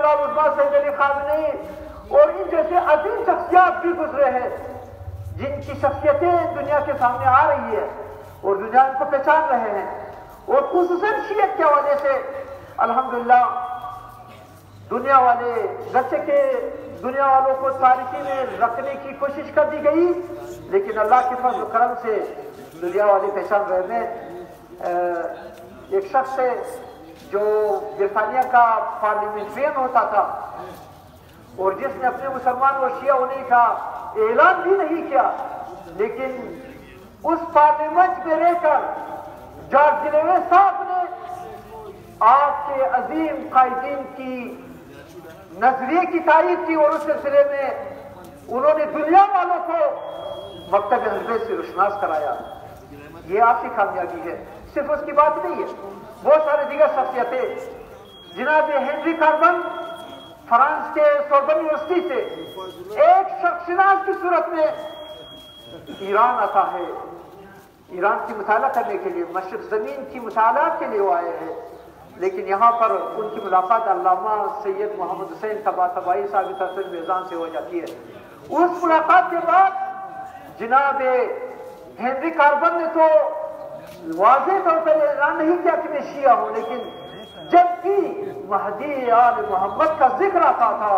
لال عظما سید علی خامنئی اور ان جیسے عظیم شخصیات بھی گزرے ہیں جن کی شخصیتیں دنیا کے سامنے آ رہی ہے اور دنیا ان کو پہچان رہے ہیں، اور خصوصاً شیعت کے حوالے سے الحمدللہ دنیا والے گرچہ کہ دنیا والوں کو تاریکی میں رکھنے کی کوشش کر دی گئی، لیکن اللہ کے فضل و کرم سے دنیا والے پہچان رہے ہیں۔ ایک شخص ہے جو برطانیہ کا پارلیمنٹرین ہوتا تھا اور جس نے اپنے مسلمان اور شیعہ ہونے کا اعلان بھی نہیں کیا، لیکن اس پارلیمنٹ میں رہ کر جارج جنیوے صاحب نے آپ کے عظیم قائدین کی نظریے کی تائید کی اور اس سلسلے میں انہوں نے دنیا والوں کو مکتب حضرت سے روشناس کرایا۔ یہ آپ کی کامیابی ہے، صرف اس کی بات نہیں ہے، بہت سارے دیگر شخصیتیں، جناب ہنری کاربن فرانس کے سوربن یونیورسٹی سے ایک شخص شناس کی صورت میں ایران آتا ہے، ایران کی مطالعہ کرنے کے لیے، مشرق زمین کی مطالعات کے لیے وہ آئے ہیں، لیکن یہاں پر ان کی ملاقات علامہ سید محمد حسین طباطبائی صاحب تحسین میزان سے ہو جاتی ہے۔ اس ملاقات کے بعد جناب ہنری کاربن نے تو واضح طور پر اعلان نہیں کیا کہ میں شیعہ ہوں، لیکن جب بھی مہدی آل محمد کا ذکر آتا تھا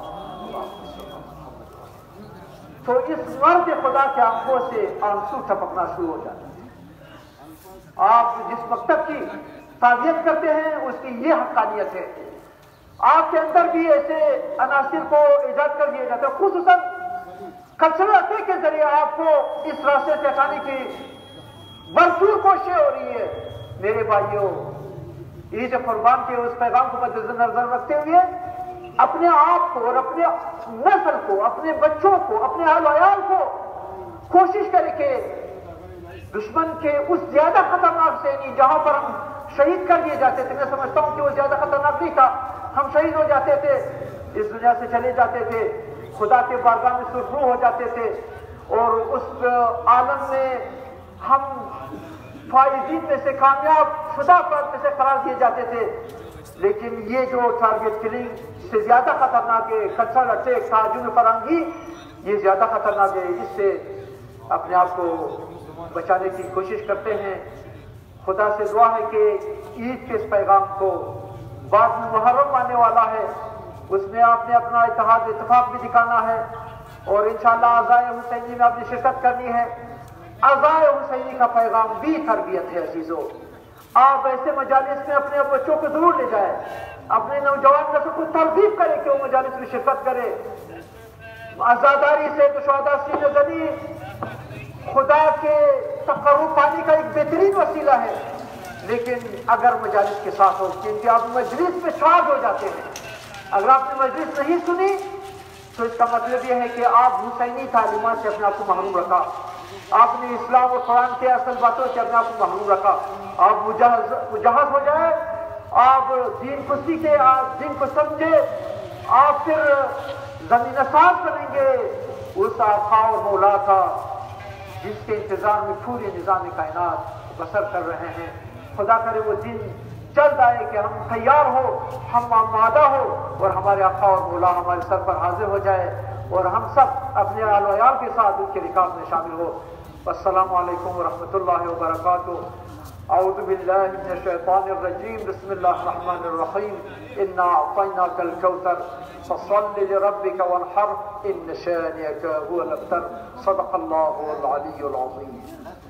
تو اس مرد خدا کے آنکھوں سے آنسو ٹپکنا شروع ہو جاتے ہیں۔ آپ جس مکتب کی تعزیت کرتے ہیں اس کی یہ حقانیت ہے، آپ کے اندر بھی ایسے عناصر کو ایجاد کر دیا جاتا ہے، خصوصاً کلچرل اٹیک کے ذریعے آپ کو اس راستے سے ہٹانے کی بھرپور کوشش ہو رہی ہے۔ میرے بھائیوں، عید قربان کے اس پیغام کو مد نظر رکھتے ہوئے اپنے آپ کو اور اپنے نسل کو، اپنے بچوں کو، اپنے اہل و عیال کو کوشش کرے کہ دشمن کے اس زیادہ خطرناک سے نہیں جہاں پر ہم شہید کر دیے جاتے تھے، میں سمجھتا ہوں کہ وہ زیادہ خطرناک نہیں تھا، ہم شہید ہو جاتے تھے، اس دنیا سے چلے جاتے تھے، خدا کے بارگاہ میں سرخرو ہو جاتے تھے اور اس عالم میں ہم فائزین میں سے، کامیاب شدہ افراد میں سے قرار دیے جاتے تھے۔ لیکن یہ جو ٹارگٹ کلنگ سے زیادہ خطرناک ہے، کلچرل اٹیک، تعجب فرنگی، یہ زیادہ خطرناک ہے، اس سے اپنے آپ کو بچانے کی کوشش کرتے ہیں۔ خدا سے دعا ہے کہ عید کے اس پیغام کو، بعد میں محرم آنے والا ہے، اس میں آپ نے اپنا اتحاد اتفاق بھی دکھانا ہے اور انشاءاللہ عزائے حسینی میں آپ نے شرکت کرنی ہے۔ عزائے حسینی کا پیغام بھی تربیت ہے عزیزو، آپ ایسے مجالس میں اپنے بچوں کو ضرور لے جائیں، اپنے نوجوان نسل کو ترغیب کرے کہ وہ مجالس میں شرکت کرے۔ عزاداری سے شہداء سینہ زنی خدا کے تقرب پانے کا ایک بہترین وسیلہ ہے، لیکن اگر مجالس کے ساتھ ہو، کیونکہ آپ مجلس میں شاد ہو جاتے ہیں، اگر آپ نے مجلس نہیں سنی تو اس کا مطلب یہ ہے کہ آپ حسینی تعلیمات سے اپنے آپ کو محروم رکھا، آپ نے اسلام اور قرآن کے اصل باتوں سے اپنے آپ کو محروم رکھا، آپ مجہز ہو جائے، آپ دین کو سیکھے، آپ دین کو سمجھے، آپ پھر زمین ساز بنیں گے اس آقا اور مولا کا جس کے انتظار میں پورے نظام کائنات بسر کر رہے ہیں۔ خدا کرے وہ دن جلد آئے کہ ہم تیار ہو، ہم آمادہ ہو اور ہمارے آقا اور مولا ہمارے سر پر حاضر ہو جائے اور ہم سب اپنے اہل و عیال کے ساتھ ان کے رکاب میں شامل ہو۔ السلام علیکم ورحمۃ اللہ وبرکاتہ۔ اعوذ باللہ من الشیطان الرجیم، بسم اللہ الرحمن الرحیم، انا اعطیناک الکوثر فصل لربک وانحر ان شانئک هو الابتر، صدق اللہ العلی العظیم۔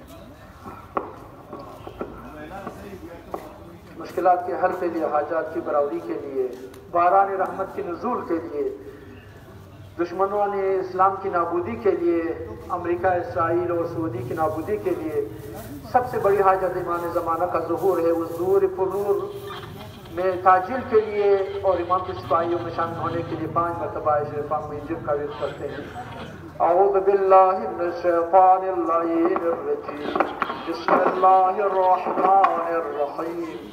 مشکلات کے حل کے لیے، حاجات کی برآوری کے لیے، باران رحمت کی نزول کے لیے، دشمنوں نے اسلام کی نابودی کے لیے، امریکہ، اسرائیل اور سعودی کی نابودی کے لیے، سب سے بڑی حاجت امام زمانہ کا ظہور ہے، اس ظہور پرنور میں تاجیل کے لیے اور امام کی سپاہیوں میں شامل ہونے کے لیے 5 مرتبہ شریف پاک میں انجیل کا ورد کرتے ہیں۔ اعوذ باللہ من الشیطان اللعین الرجیم، بسم اللہ الرحمن الرحیم،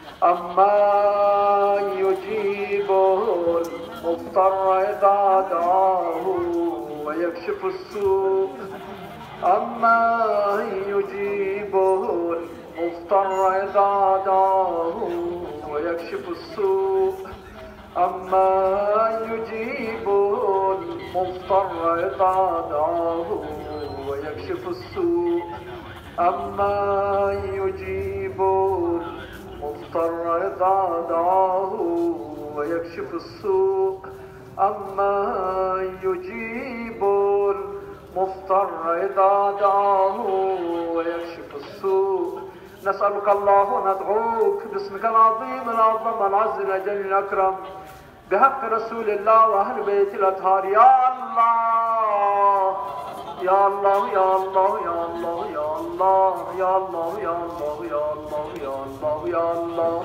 اما یجیب المضطر اذا دعاہ ویکشف السوء، اما یجیب المضطر اذا دعاہ ویکشف السوء، أما يجيب المضطر إذا دعاه ويكشف السوء أما يجيب المضطر إذا دعاه ويكشف السوء أما يجيب المضطر إذا دعاه ويكشف السوء. نسألك الله وندعوك باسمك العظيم الأعظم العز الأجل الأكرم بحق رسول الله وأهل بيت الأطهار. يا الله يا الله يا الله يا الله يا الله يا الله يا الله يا الله يا الله يا الله.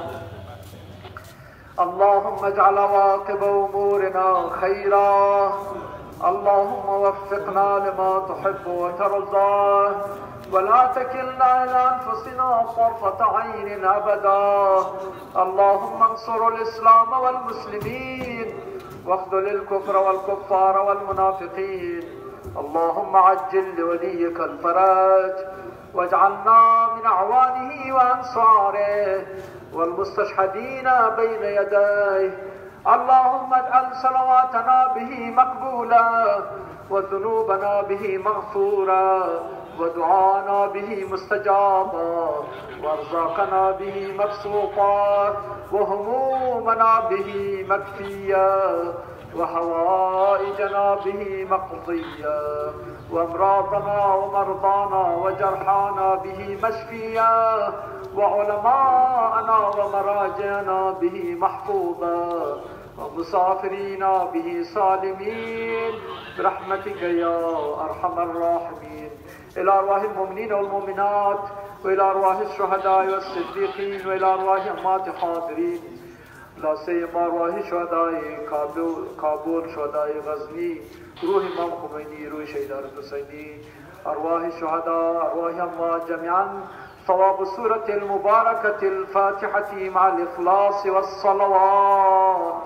اللهم اجعل عواقب أمورنا خيرا. اللهم وفقنا لما تحب وترضى ولا تكلنا إلى أنفسنا طرفة عين أبدا. اللهم انصر الإسلام والمسلمين واخذل الكفر والكفار والمنافقين. اللهم عجل لوليك الفرج واجعلنا من أعوانه وأنصاره والمستشهدين بين يديه. اللهم اجعل صلواتنا به مقبولة وذنوبنا به مغفورة ودعانا به مستجابا وارزاقنا به مبسوطا وهمومنا به مكفية وحوائجنا به مقضية وامراضنا ومرضانا وجرحانا به مشفية وعلماءنا ومراجعنا به محفوظة ومسافرين به سالمين برحمتك يا أرحم الراحمين. إلى أرواح المؤمنين والمؤمنات وإلى أرواح الشهداء والصديقين وإلى أرواح أموات حاضرين لا سيما أرواح شهداء كابول شهداء غزني روح إمام خميني روح شهيد الحسيني أرواح الشهداء أرواح أموات جميعا. صواب السورة المباركة الفاتحة مع الإخلاص والصلوات.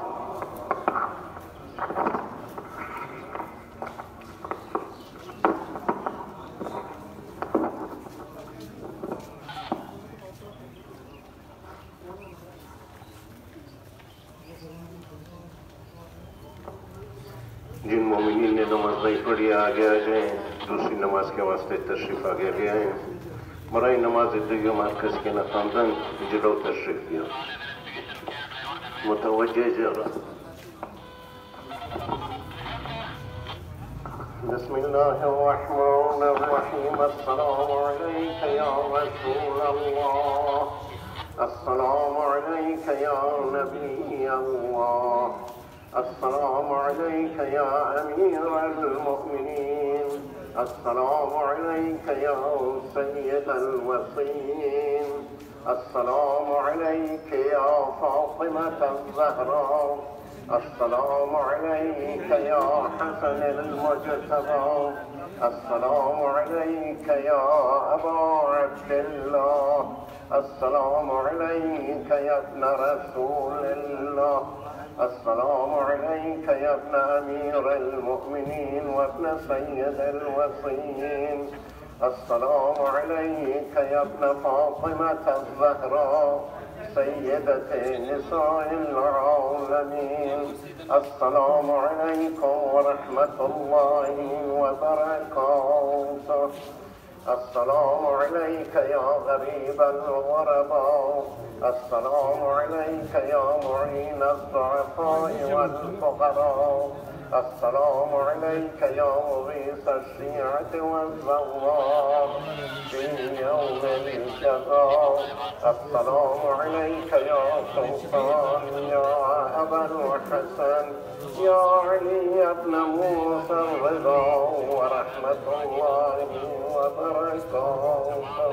जिन मोमिनीन ने नमाज नहीं पढ़ी आगे आ जाए, दूसरी नमाज के वास्ते तशरीफ आगे ले आए। मराई नमाज जिंदगी मरकज के न खानदान जलो तशरीफ दिया मुतवज्जे जरा। बिस्मिल्लाहिर्रहमानिर्रहीम। अस्सलामु अलैका या रसूल अल्लाह, अस्सलामु अलैका या नबी अल्लाह, अस्सलामु अलैका या अमीरुल मुमिनीन, अस्सलामु अलैका या सय्यदल वसीय्यीन, अस्सलामु अलैका या फातिमतज़ ज़हरा, अस्सलामु अलैका या हसनल मुज्तबा, अस्सलामु अलैका या अबा अब्दिल्लाह, अस्सलामु अलैका या इब्न रसूलिल्लाह, अस्सलामु अलैका या इब्न अमीरुल मुमिनीन व इब्न सय्यदिल वसीय्यीन, अस्सलामु अलैका या इब्न फातिमतज़ ज़हरा सय्यदते निसाइल आलमीन। अस्सलामु अलैकुम व रहमतुल्लाहि व बरकातुहु। अस्सलामु अलैका या गरीबल गुरबा, अस्सलामु अलैका या मुईन अज़्ज़ुअफ़ा'i वल फ़ुक़रा, अस्सलामु अलैका या मुग़ीस अश्शियअति वज़्ज़व्वार फ़ी यौमिल जज़ा, अस्सलामु अलैका या सुल्तान या अबल हसन या अली इब्न मूसा रिज़ा व रहमतुल्लाहि व बरकातुहु।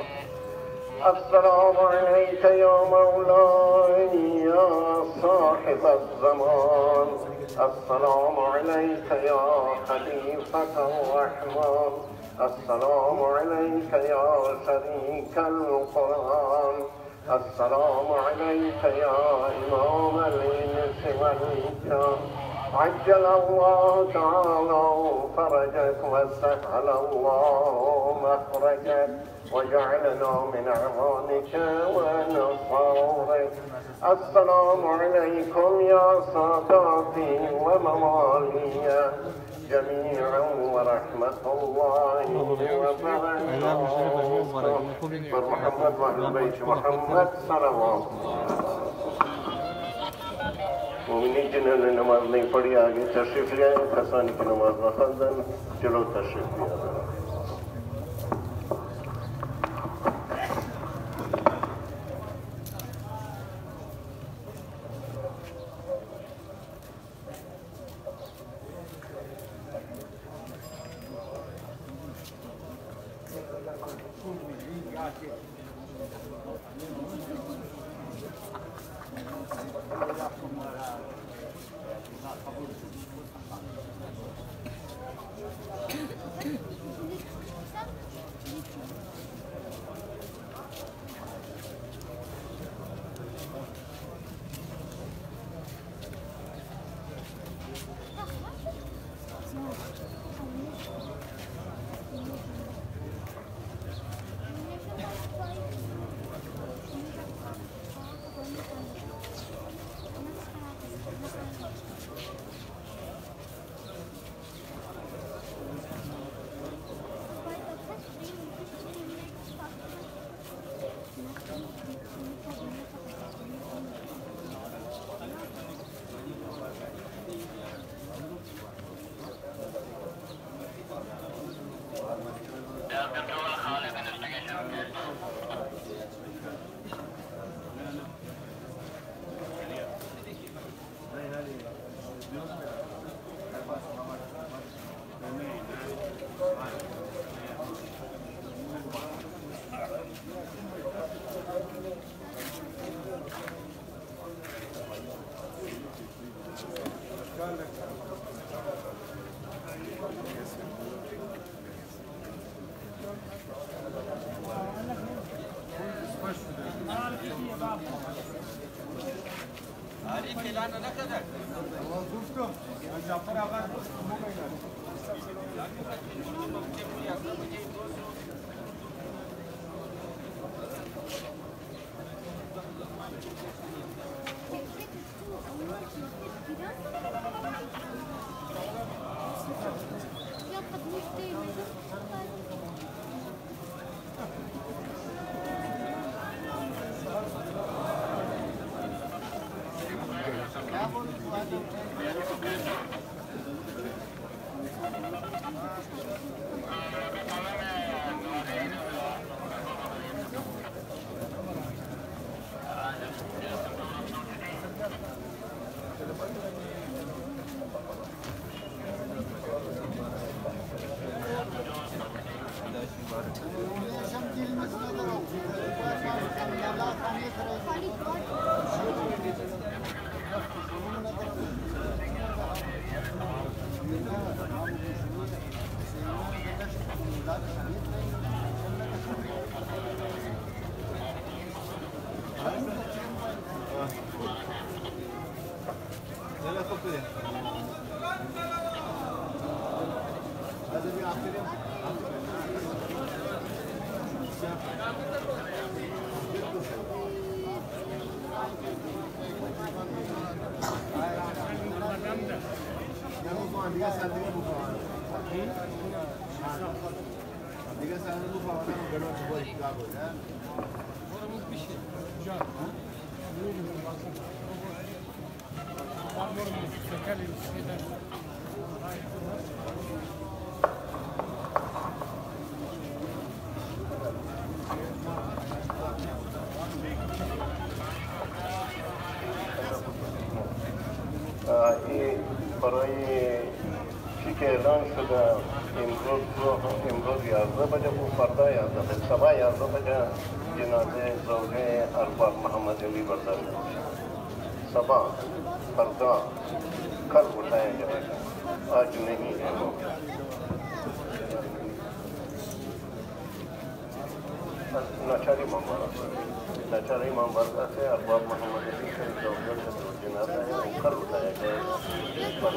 अस्सलामु अलैका या मौलाई या साहिब अज़्ज़मान, अस्सलामु अलैका या खलीफ़तुर रहमान, अस्सलामु अलैका या शरीकल कुरान, अस्सलामु अलैका या इमामल इंस वल जान, عجل الله تعالى فرجك وسهل الله مخرجك وجعلنا من أعوانك ونصارك. السلام عليكم يا ساداتي وموالي جميعا ورحمة الله وبركاته. محمد وأهل بيت محمد صلوات مومنین جنہوں نے نماز نہیں پڑھی آگے تشریف لے آئے. کسانی کی نماز نہ خواندن چلو تشریف لے آئے. برای چی که اعلان شده امروز 11 بجه و فردا 11 بجه صبح 11 بجه جنازه زوجه ارباب محمد علی برداشت میشه. صبح فردا کل اٹھایا جائے گا، آج نہیں ہے وہ. ناچاری امام برداشت سے ارباب محمد علی کا زوجہ جنازہ ہے وہ کل اٹھایا جائے گا.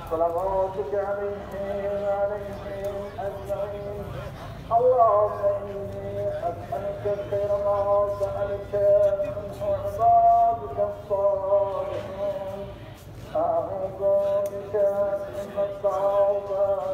صلواتك عليهم وعليهم أجمعين. اللهم إني أسألك خير ما سألك منه عبادك الصالحون. أعوذ بك من الصعوبات